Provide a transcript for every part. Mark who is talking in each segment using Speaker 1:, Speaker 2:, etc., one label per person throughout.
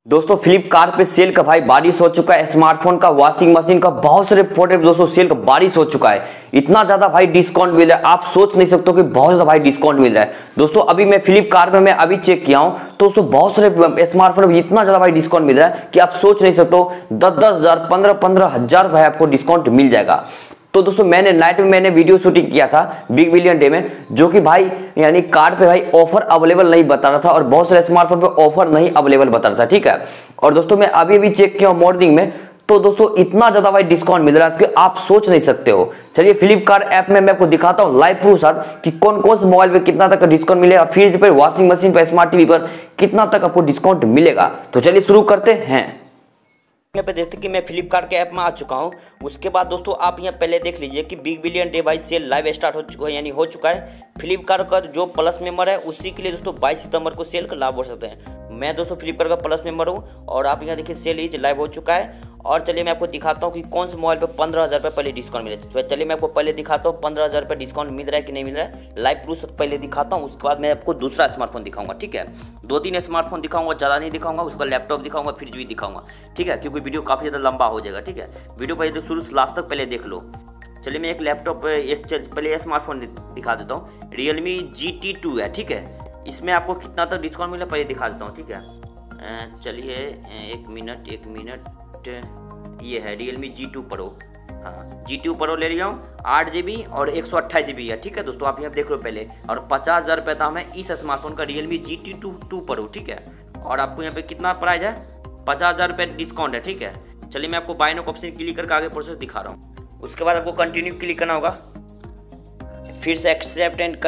Speaker 1: दोस्तों फ्लिपकार्ट पे सेल का भाई बारिश हो चुका है। स्मार्टफोन का, वॉशिंग मशीन का, बहुत सारे प्रोडक्ट दोस्तों सेल का बारिश हो चुका है। इतना ज्यादा भाई डिस्काउंट मिल रहा है, आप सोच नहीं सकते कि बहुत ज्यादा भाई डिस्काउंट मिल रहा है। दोस्तों अभी मैं फ्लिपकार्ट में अभी चेक किया हूं तो दोस्तों बहुत सारे स्मार्टफोन में इतना ज्यादा भाई डिस्काउंट मिल रहा है कि आप सोच नहीं सकते हो। 10,000 15,000 भाई आपको डिस्काउंट मिल जाएगा। तो दोस्तों मैंने नाइट में वीडियो शूटिंग किया था बिग बिलियन डे में, जो कि भाई यानी कार्ड पे भाई ऑफर अवेलेबल नहीं बता रहा था और बहुत सारे स्मार्टफोन पे ऑफर नहीं अवेलेबल बता रहा था, ठीक है। और दोस्तों मैं अभी चेक किया मॉर्निंग में तो दोस्तों इतना ज्यादा भाई डिस्काउंट मिल रहा है कि आप सोच नहीं सकते हो। चलिए फ्लिपकार्ट ऐप में मैं आपको दिखाता हूँ लाइव प्रूफ साथ कि कौन कौन से मोबाइल पे कितना तक का डिस्काउंट मिलेगा, फ्रिज पर, वॉशिंग मशीन पर, स्मार्ट टीवी पर कितना तक आपको डिस्काउंट मिलेगा। तो चलिए शुरू करते हैं। यहाँ पे देखते कि मैं फ्लिपकार्ट के ऐप में आ चुका हूँ। उसके बाद दोस्तों आप यहाँ पहले देख लीजिए कि बिग बिलियन डे भाई सेल लाइव स्टार्ट हो चुका है, यानी हो चुका है। फ्लिपकार्ट का जो प्लस मेंबर है उसी के लिए दोस्तों 22 सितंबर को सेल का लाभ हो सकते हैं। मैं दोस्तों फ्लिपकार्ट का प्लस मेंबर हूँ और आप यहाँ देखिए सेल इज लाइव हो चुका है। और चलिए मैं आपको दिखाता हूँ कि कौन से मोबाइल पे 15,000 रुपये पहले डिस्काउंट मिले। तो चलिए मैं आपको पहले दिखाता हूँ 15,000 रुपये डिस्काउंट मिल रहा है कि नहीं मिल रहा है। लाइव प्रूफ पहले दिखाता हूँ, उसके बाद मैं आपको दूसरा स्मार्टफोन दिखाऊंगा, ठीक है। 2-3 स्मार्टफोन दिखाऊंगा, ज़्यादा नहीं दिखाऊंगा। उसका लैपटॉप दिखाऊंगा, फ्रिज भी दिखाऊंगा, ठीक है, क्योंकि वीडियो काफ़ी ज़्यादा लंबा हो जाएगा, ठीक है। वीडियो पहले शुरू से लास्ट तक पहले देख लो। चलिए मैं एक लैपटॉप पहले स्मार्टफोन दिखा देता हूँ। Realme GT2 है, ठीक है। इसमें आपको कितना तक डिस्काउंट मिला पहले दिखा देता हूँ, ठीक है। चलिए एक मिनट, ये है Realme G2 Pro। हाँ G2 Pro ले लिया हूँ। 8GB और 128 GB है, ठीक है दोस्तों। आप यहाँ देख लो पहले। और 50,000 रुपये दाम है इस स्मार्टफोन का Realme GT2 Pro, ठीक है। और आपको यहाँ पे कितना प्राइस है, 50,000 रुपये डिस्काउंट है, ठीक है। चलिए मैं आपको बाय नाउ ऑप्शन क्लिक करके आगे प्रोसेस दिखा रहा हूँ। उसके बाद आपको कंटिन्यू क्लिक करना होगा, फिर से एक्सेप्ट एंड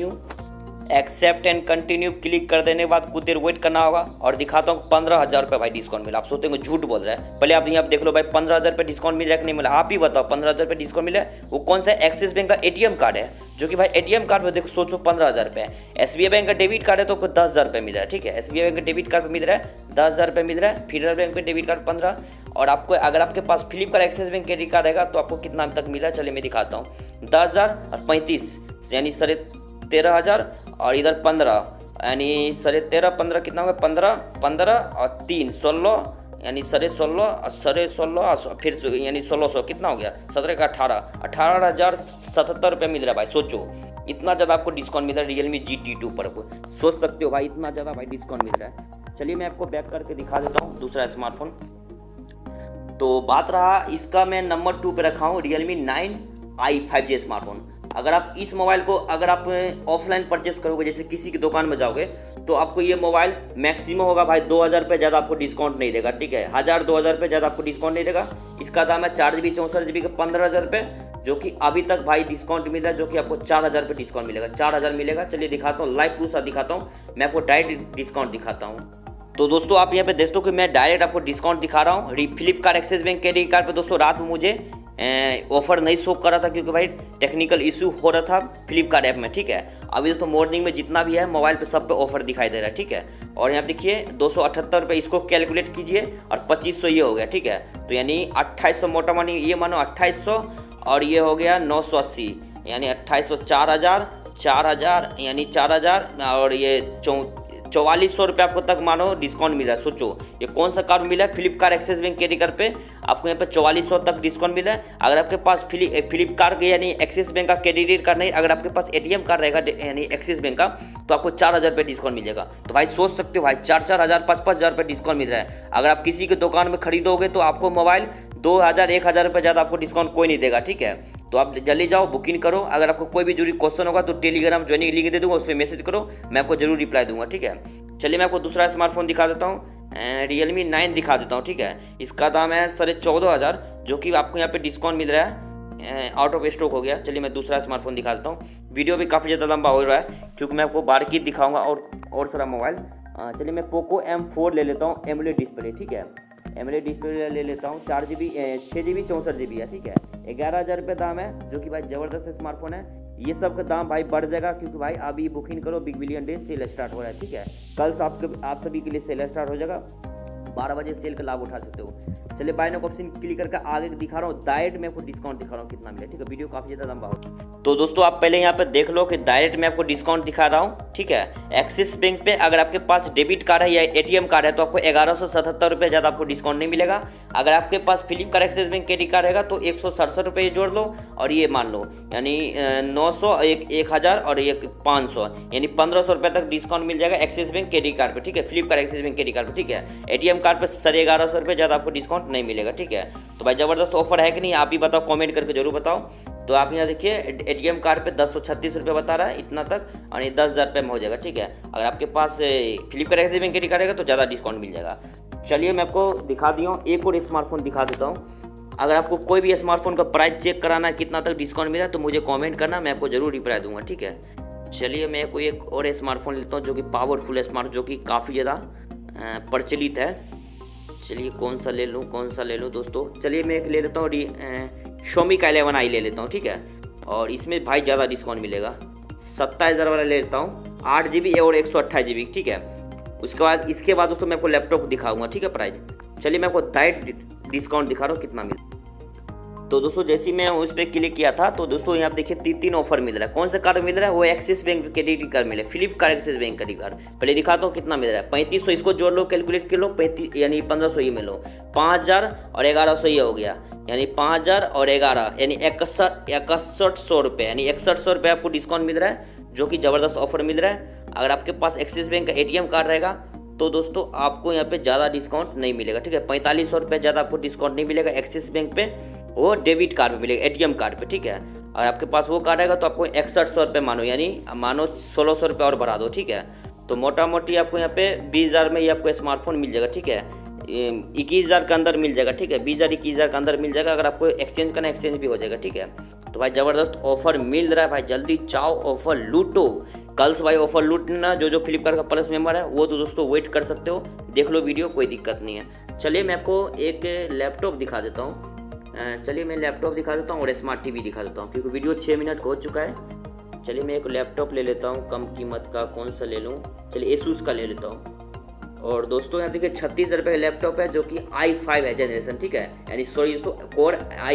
Speaker 1: कंटिन्यू क्लिक कर देने के बाद कुछ देर वेट करना होगा। और दिखाता हूँ 15,000 रुपये भाई डिस्काउंट मिला। आप सोचते हैं झूठ बोल रहा है, पहले आप यहाँ देख लो भाई 15,000 रुपये डिस्काउंट मिल रहा है कि नहीं मिला। आप ही बताओ 15,000 रुपये डिस्काउंट मिला है। वो कौन सा एक्सिस बैंक का ATM कार्ड है, जो कि भाई ATM कार्ड में देखो सोचो 15,000 रुपये। SBI बैंक का डेबिट कार्ड है तो 10,000 रुपये मिल रहा है, ठीक है। SBI बैंक का डेबिट कार्ड पर मिल रहा है 10,000 रुपये मिल रहा है। फेडरल बैंक पे डेबिट कार्ड 15। और आपको अगर आपके पास Flipkart Axis bank credit card रहेगा तो आपको कितना तक मिला है, चलिए मैं दिखाता हूँ। 10,000 और 35 यानी 13,500 और इधर 15 यानी 13.5 15 कितना होगा, 15 और 3 16 यानी 16.5 और 16.5 फिर यानी 1600 कितना हो गया, 17 का 18,077 रुपये मिल रहा है भाई। सोचो इतना ज़्यादा आपको डिस्काउंट मिल रहा है Realme GT2 पर। सोच सकते हो भाई इतना ज़्यादा भाई डिस्काउंट मिल रहा है। चलिए मैं आपको बैक करके दिखा देता हूँ दूसरा स्मार्टफोन। तो बात रहा इसका, मैं नंबर 2 पे रखा हूँ Realme 9i 5G स्मार्टफोन। अगर आप इस मोबाइल को अगर आप ऑफलाइन परचेस करोगे, जैसे किसी की दुकान में जाओगे, तो आपको ये मोबाइल मैक्सिमम होगा भाई 2,000 रुपये ज़्यादा आपको डिस्काउंट नहीं देगा, ठीक है। 1,000-2,000 रुपये ज़्यादा आपको डिस्काउंट नहीं देगा। इसका दाम है 4GB 64GB का 15,000 रुपये, जो कि अभी तक भाई डिस्काउंट मिल रहा है, जो कि आपको 4,000 रुपये डिस्काउंट मिलेगा, 4,000 मिलेगा। चलिए दिखाता हूँ लाइव प्रूफ दिखाता हूँ, मैं आपको डायरेक्ट डिस्काउंट दिखाता हूँ। तो दोस्तों आप यहाँ पे देख दो कि मैं डायरेक्ट आपको डिस्काउंट दिखा रहा हूँ। Flipkart Axis bank credit card पे दोस्तों रात में मुझे ऑफर नहीं शो कर रहा था, क्योंकि भाई टेक्निकल इशू हो रहा था फ्लिपकार्ट ऐप में, ठीक है। अभी दोस्तों मॉर्निंग में जितना भी है मोबाइल पे सब पे ऑफर दिखाई दे रहा है, ठीक है। और यहाँ देखिए 278 रुपये इसको कैलकुलेट कीजिए और 2500 ये हो गया, ठीक है। तो यानी 2800 मोटा मानी ये मानो 2800 और ये हो गया 980 यानी 2800 4,000 यानी 4,000 और ये 4,400 रुपये आपको तक मानो डिस्काउंट मिला है। सोचो ये कौन सा कार्ड मिला है, Flipkart Axis bank credit card पे आपको यहाँ पे 4,400 तक डिस्काउंट मिला है। अगर आपके पास फ्लिपकार्ट यानी एक्सिस बैंक का क्रेडिट कार्ड नहीं, अगर आपके पास ATM कार्ड रहेगा यानी एक्सिस बैंक का, तो आपको 4,000 रुपये डिस्काउंट मिल जाएगा। तो भाई सोच सकते हो भाई 4,000 5,000 रुपये डिस्काउंट मिल रहा है। अगर आप किसी की दुकान में खरीदोगे तो आपको मोबाइल 2,000-1,000 रुपये ज़्यादा आपको डिस्काउंट कोई नहीं देगा, ठीक है। तो आप जल्दी जाओ बुकिंग करो। अगर आपको कोई भी जरूरी क्वेश्चन होगा तो टेलीग्राम ज्वाइनिंग लिंक दे दूंगा, उस पर मैसेज करो, मैं आपको जरूर रिप्लाई दूंगा, ठीक है। चलिए मैं आपको दूसरा स्मार्टफोन दिखा देता हूँ, Realme 9 दिखा देता हूँ, ठीक है। इसका दाम है 14,500, जो कि आपको यहाँ पे डिस्काउंट मिल रहा है, आउट ऑफ स्टॉक हो गया। चलिए मैं दूसरा स्मार्टफोन दिखा देता हूँ। वीडियो भी काफ़ी ज़्यादा लंबा हो रहा है क्योंकि मैं आपको बारीकी दिखाऊंगा और सारा मोबाइल। चलिए मैं पोको M4 ले लेता हूँ, एमोलेड डिस्प्ले, ठीक है। एमोलेड डिस्प्ले ले लेता हूँ, 4GB 6GB 64GB है, ठीक है। 11,000 रुपये दाम है, जो कि भाई ज़बरदस्त स्मार्टफोन है। ये सब का दाम भाई बढ़ जाएगा, क्योंकि भाई अभी बुकिंग करो, big billion day sale start हो रहा है, ठीक है। कल से आप सभी के लिए सेल स्टार्ट हो जाएगा। 12 बजे सेल का लाभ उठा सकते हो। चलिए बाय नाउ ऑप्शन क्लिक करके आगे दिखा रहा हूँ, डायरेक्ट में आपको डिस्काउंट दिखा रहा हूँ कितना मिला, ठीक है। वीडियो काफ़ी ज़्यादा लंबा हो, तो दोस्तों आप पहले यहाँ पे देख लो कि डायरेक्ट में आपको डिस्काउंट दिखा रहा हूँ, ठीक है। एक्सिस बैंक पे अगर आपके पास डेबिट कार्ड है या एटीएम कार्ड है तो आपको 1177 रुपये ज़्यादा आपको डिस्काउंट नहीं मिलेगा। अगर आपके पास Flipkart Axis bank credit card रहेगा तो 167 रुपये जोड़ लो और ये मान लो यानी 900, 1000 और 500 यानी 1500 रुपये तक डिस्काउंट मिल जाएगा एक्सिस बैंक क्रेडिट कार्ड पे, ठीक है। Flipkart Axis bank credit card पे, ठीक है। एटीएम कार्ड पे 1150 रुपये ज़्यादा आपको डिस्काउंट नहीं मिलेगा, ठीक है। तो भाई ज़बरदस्त ऑफर है कि नहीं, आप ही बताओ, कमेंट करके जरूर बताओ। तो आप यहाँ देखिए एटीएम कार्ड पे 1036 रुपये बता रहा है इतना तक, और ये 10,000 रुपये में हो जाएगा, ठीक है। अगर आपके पास Flipkart Axis bank credit card रहेगा तो ज़्यादा डिस्काउंट मिल जाएगा। चलिए मैं आपको दिखा दिया हूँ, एक और स्मार्टफोन दिखा देता हूँ। अगर आपको कोई भी स्मार्टफोन का प्राइस चेक कराना है कितना तक डिस्काउंट मिला तो मुझे कमेंट करना, मैं आपको जरूर रिप्लाई दूंगा, ठीक है। चलिए मैं कोई एक और स्मार्टफोन लेता हूँ जो कि पावरफुल स्मार्ट, जो कि काफ़ी ज़्यादा प्रचलित है। चलिए कौन सा ले लूँ दोस्तों। चलिए मैं एक ले लेता हूँ Xiaomi का 11i ले लेता हूँ, ठीक है। और इसमें भाई ज़्यादा डिस्काउंट मिलेगा, 27,000 वाला ले लेता हूँ, 8 GB और 128 GB, ठीक है। इसके बाद दोस्तों मैं आपको लैपटॉप दिखाऊंगा, ठीक है, प्राइस। चलिए मैं आपको डायरेक्ट डिस्काउंट दिखा रहा हूँ कितना मिल। तो दोस्तों जैसे मैं उस पर क्लिक किया था तो दोस्तों यहाँ देखिए 3 ऑफर मिल रहा है। कौन सा कार्ड मिल रहा है, वो एक्सिस बैंक क्रेडिट कार्ड मिले, Flipkart Axis bank credit card. पहले दिखाता हूँ कितना मिल रहा है। 3500 इसको जोड़ लो, कैलकुलेट कर लो, 35 यानी 1500 ये में लो, 5000 और 1100 ये हो गया, यानी 5000 और 11 यानी 6100 रुपये, यानी 6100 रुपये आपको डिस्काउंट मिल रहा है, जो कि ज़बरदस्त ऑफर मिल रहा है। अगर आपके पास एक्सिस बैंक का एटीएम कार्ड रहेगा तो दोस्तों आपको यहाँ पे ज़्यादा डिस्काउंट नहीं मिलेगा, ठीक है। 4500 रुपये ज़्यादा आपको डिस्काउंट नहीं मिलेगा एक्सिस बैंक पे, वो डेबिट कार्ड पे मिलेगा, एटीएम कार्ड पे, ठीक है। अगर आपके पास वो कार्ड रहेगा तो आपको 6100 रुपये मानो 1600 रुपये और बढ़ा दो, ठीक है। तो मोटा मोटी आपको यहाँ पे 20,000 में ये आपको स्मार्टफोन मिल जाएगा, ठीक है। 21,000 के अंदर मिल जाएगा, ठीक है। 20,000 21,000 के अंदर मिल जाएगा। अगर आपको एक्सचेंज करना एक्सचेंज भी हो जाएगा, ठीक है। तो भाई ज़बरदस्त ऑफर मिल रहा है भाई, जल्दी चाओ ऑफर लूटो। कल से भाई ऑफर लूटना, जो फ्लिपकार्ट का प्लस मेंबर है वो तो दोस्तों वेट कर सकते हो, देख लो वीडियो, कोई दिक्कत नहीं है। चलिए मैं आपको एक लैपटॉप दिखा देता हूँ। चलिए मैं लैपटॉप दिखा देता हूँ और स्मार्ट टीवी दिखा देता हूँ, क्योंकि वीडियो 6 मिनट का हो चुका है। चलिए मैं एक लैपटॉप ले लेता हूँ कम कीमत का, कौन सा ले लूँ, चलिए एसूस का ले लेता हूँ। और दोस्तों यहाँ देखिए 36,000 रुपये का लैपटॉप है, जो कि i5 है जनरेशन, ठीक है। यानी सॉरी दोस्तों कोर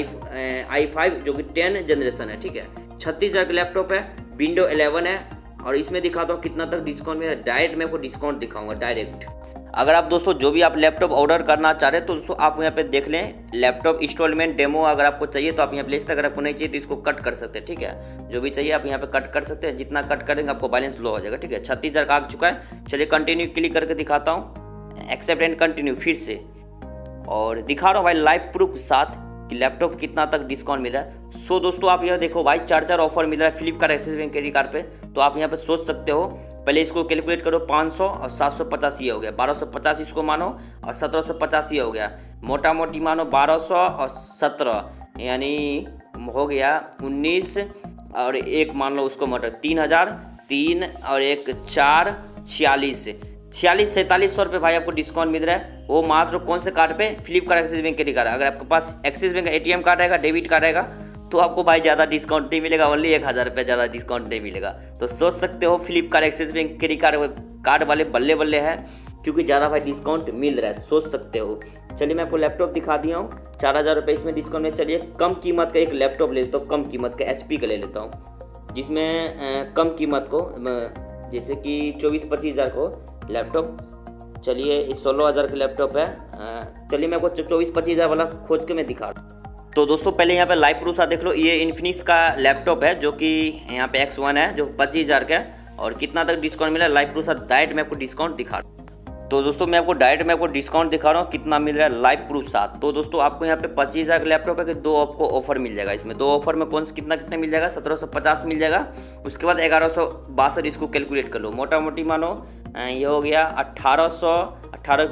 Speaker 1: i5 जो कि 10 जनरेशन है, ठीक है। 36,000 का लैपटॉप है, विंडो 11 है। और इसमें दिखाता हूँ कितना तक डिस्काउंट में, डायरेक्ट मैं आपको डिस्काउंट दिखाऊंगा डायरेक्ट। अगर आप दोस्तों जो भी आप लैपटॉप ऑर्डर करना चाह रहे हैं तो दोस्तों आप यहाँ पे देख लें, लैपटॉप इंस्टॉलमेंट डेमो अगर आपको चाहिए तो आप यहाँ पे ले सकते हैं, अगर आपको नहीं चाहिए तो इसको कट कर सकते हैं, ठीक है। जो भी चाहिए आप यहाँ पे कट कर सकते हैं, जितना कट करेंगे आपको बैलेंस लो हो जाएगा, ठीक है। 36,000 का आ चुका है। चलिए कंटिन्यू क्लिक करके दिखाता हूँ, एक्सेप्ट एंड कंटिन्यू फिर से, और दिखा रहा हूँ भाई लाइव प्रूफ के साथ कि लैपटॉप कितना तक डिस्काउंट मिल रहा है। सो दोस्तों आप यहाँ देखो भाई 4 ऑफर मिल रहा है Flipkart Axis bank credit card पे। तो आप यहाँ पे सोच सकते हो, पहले इसको कैलकुलेट करो, 500 और 750 ये हो गया, 1250 इसको मानो और 1750 ये हो गया, मोटा मोटी मानो 1200 और 17 यानी हो गया 19 और एक मान लो उसको मोटर 3000, 3 और 1 4 46,000-47,000 रुपये भाई आपको डिस्काउंट मिल रहा है। वो मात्र कौन से कार्ड पे, Flipkart Axis bank credit card. अगर आपके पास एक्सिस बैंक का एटीएम कार्ड रहेगा, डेबिट कार्ड रहेगा, तो आपको भाई ज़्यादा डिस्काउंट नहीं मिलेगा, ओनली 1,000 रुपये ज़्यादा डिस्काउंट नहीं मिलेगा। तो सोच सकते हो Flipkart Axis bank credit card वाले बल्ले बल्ले हैं, क्योंकि ज़्यादा भाई डिस्काउंट मिल रहा है, सोच सकते हो। चलिए मैं आपको लैपटॉप दिखा दिया हूँ, 4,000 रुपये इसमें डिस्काउंट में। चलिए कम कीमत का एक लैपटॉप ले लेता हूँ, कम कीमत का HP का ले लेता हूँ, जिसमें कम कीमत को जैसे कि 24-25 हज़ार को लैपटॉप। चलिए 16,000 का लैपटॉप है। चलिए मैं आपको 24-25 हज़ार वाला खोज के मैं दिखा रहा हूँ। तो दोस्तों पहले यहाँ पे लाइव प्रूफ देख लो, ये इन्फिनिक्स का लैपटॉप है, जो कि यहाँ पे X1 है, जो 25,000 का है। और कितना तक डिस्काउंट मिला लाइव प्रूफ डायरेक्ट मैं आपको डिस्काउंट दिखा रहा हूँ। तो दोस्तों मैं आपको डायरेक्ट डिस्काउंट दिखा रहा हूँ कितना मिल रहा है लाइव प्रूफ साथ। तो दोस्तों आपको यहाँ पे 25,000 का लैपटॉप है कि 2 आपको ऑफर मिल जाएगा। इसमें 2 ऑफर में कौन से कितना मिल जाएगा, 1750 मिल जाएगा। उसके बाद 1162 इसको कैलकुलेट कर लो, मोटा मोटी मानो ये हो गया 1800, 18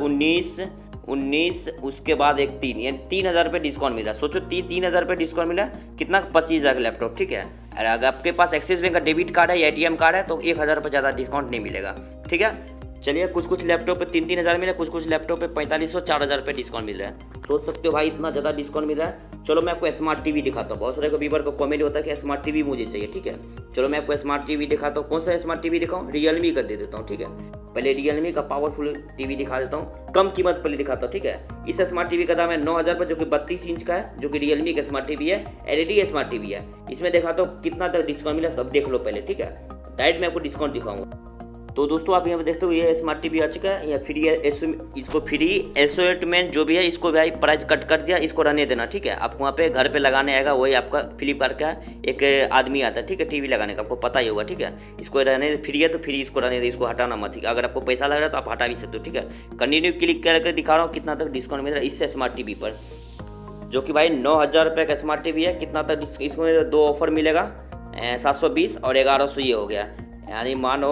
Speaker 1: 19, उसके बाद 1 3, यानी 3,000 रुपये डिस्काउंट मिला। सोचो 3,000 रुपये डिस्काउंट मिला, कितना, 25,000 का लैपटॉप, ठीक है। अगर आपके पास एक्सिस बैंक का डेबिट कार्ड है या ATM कार्ड है तो 1,000 रुपये ज़्यादा डिस्काउंट नहीं मिलेगा, ठीक है। चलिए कुछ लैपटॉप पे 3,000 मिले, कुछ लैपटॉप पे 4500 4,000 रुपये डिस्काउंट मिल रहा है। सोच सकते हो भाई इतना ज़्यादा डिस्काउंट मिल रहा है। चलो मैं आपको स्मार्ट टीवी दिखाता हूँ। बहुत सारे को व्यूवर को कमेंट होता है कि स्मार्ट टीवी मुझे चाहिए, ठीक है। चलो मैं आपको स्मार्ट टीवी दिखाता हूँ। कौन सा स्मार्ट टीवी दिखाऊँ? रियलमी का दे देता हूँ, ठीक है। पहले रियलमी का पावरफुल टीवी दिखा देता हूँ, कम कीमत पहले दिखाता हूँ, ठीक है। इस स्मार्ट टीवी का दाम है 9,000 पर, जो कि 32 इंच का है, जो कि रियलमी का स्मार्ट टीवी है, एलईडी स्मार्ट टीवी है। इसमें दिखाता हूँ कितना तक डिस्काउंट मिला, सब देख लो पहले, ठीक है। डायरेक्ट मैं आपको डिस्काउंट दिखाऊंगा। तो दोस्तों आप यहाँ पे देखते हो ये स्मार्ट टीवी आ चुका है, या फ्री है। इसको फ्री एसोटमेंट जो भी है इसको भाई प्राइस कट कर दिया, इसको रहने देना, ठीक है। आपको वहाँ पे घर पे लगाने आएगा, वही आपका फ्लिपकार्ट का एक आदमी आता है, ठीक है, टीवी लगाने का, आपको पता ही होगा, ठीक है। इसको रहने फ्री है तो फ्री इसको रहने दे, इसको हटाना मत, ठीक है। अगर आपको पैसा लग रहा है तो आप हटा भी सकते हो, ठीक है। कंटिन्यू क्लिक करके दिखा रहा हूँ कितना तक डिस्काउंट मिल रहा है इससे स्मार्ट टीवी पर, जो कि भाई 9,000 रुपये का स्मार्ट टीवी है। कितना तक इसमें 2 ऑफर मिलेगा, 720 और 1100 ये हो गया, यानी मानो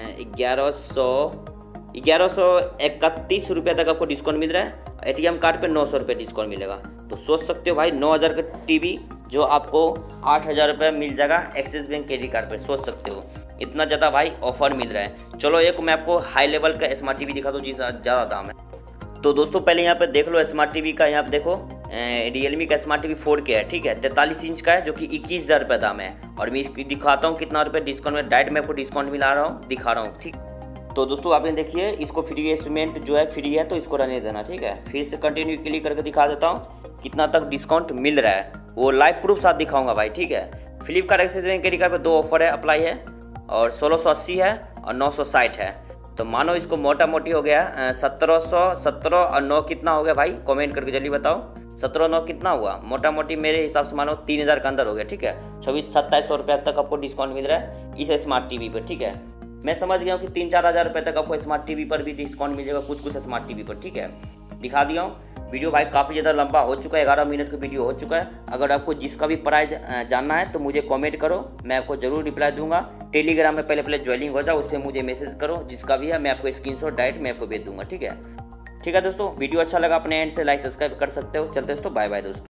Speaker 1: 1131 रुपये तक आपको डिस्काउंट मिल रहा है। एटीएम कार्ड पे 900 रुपये डिस्काउंट मिलेगा। तो सोच सकते हो भाई 9,000 का टीवी जो आपको 8,000 रुपये मिल जाएगा एक्सिस बैंक क्रेडिट कार्ड पे। सोच सकते हो इतना ज़्यादा भाई ऑफर मिल रहा है। चलो एक मैं आपको हाई लेवल का स्मार्ट टीवी दिखा दूँ जिसका ज़्यादा दाम है। तो दोस्तों पहले यहाँ पे देख लो स्मार्ट टीवी का, यहाँ पे देखो रियलमी का स्मार्ट टीवी 4K है, ठीक है, 43 इंच का है, जो कि 21,000 रुपये दाम है। और मैं इसकी दिखाता हूँ कितना रुपये डिस्काउंट में, डायरेक्ट मैं आपको डिस्काउंट मिला रहा हूँ, दिखा रहा हूँ, ठीक। तो दोस्तों आपने देखिए इसको फ्री एस्टिमेट जो है फ्री है, तो इसको रहने देना, ठीक है। फिर से कंटिन्यू क्लिक करके दिखा देता हूँ कितना तक डिस्काउंट मिल रहा है, वो लाइव प्रूफ साथ दिखाऊंगा भाई, ठीक है। Flipkart Axis bank credit card पर 2 ऑफर है, अप्लाई है, और 1680 है और 960 है। तो मानो इसको मोटा मोटी हो गया 1717 और 9 कितना हो गया भाई, कमेंट करके जल्दी बताओ। 17 9 कितना हुआ? मोटा मोटी मेरे हिसाब से मानो 3,000 के अंदर हो गया, ठीक है। 26-2700 रुपये तक आपको डिस्काउंट मिल रहा है इस स्मार्ट टीवी पर, ठीक है। मैं समझ गया हूँ कि 3-4 हज़ार रुपये तक आपको स्मार्ट टीवी पर भी डिस्काउंट मिलेगा, कुछ स्मार्ट टीवी पर, ठीक है। दिखा दिया हूँ। वीडियो भाई काफ़ी ज़्यादा लंबा हो चुका है, 11 मिनट का वीडियो हो चुका है। अगर आपको जिसका भी प्राइस जानना है तो मुझे कमेंट करो, मैं आपको ज़रूर रिप्लाई दूंगा। टेलीग्राम में पहले ज्वाइनिंग हो जाओ, उस पर मुझे मैसेज करो, जिसका भी है मैं आपको स्क्रीनशॉट डायरेक्ट मैं आपको भेज दूंगा, ठीक है। ठीक है दोस्तों, वीडियो अच्छा लगा अपने एंड से लाइक सब्सक्राइब कर सकते हो। चलते दोस्तों, बाय बाय दोस्तों।